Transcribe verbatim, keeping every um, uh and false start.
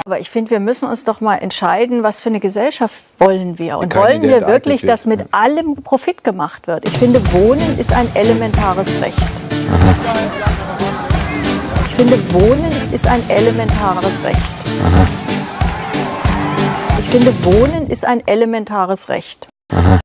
Aber ich finde, wir müssen uns doch mal entscheiden, was für eine Gesellschaft wollen wir. Und wollen wir wirklich, dass mit allem Profit gemacht wird? Ich finde, Wohnen ist ein elementares Recht. Aha. Ich finde, Wohnen ist ein elementares Recht. Aha. Ich finde, Wohnen ist ein elementares Recht. Aha.